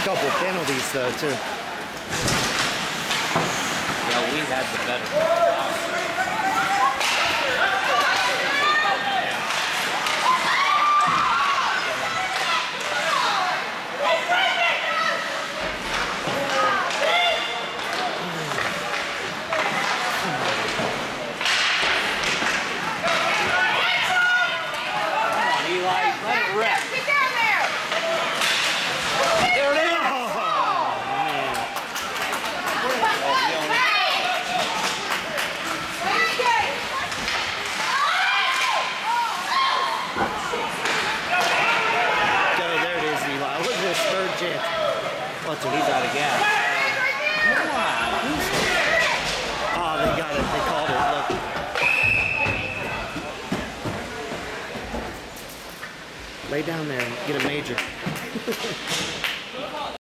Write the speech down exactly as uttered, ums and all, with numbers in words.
couple penalties though too. Yeah, we had the better. Watch him. He's out of gas. Come on. Oh, they got it. They called it. Look. Lay down there and get a major.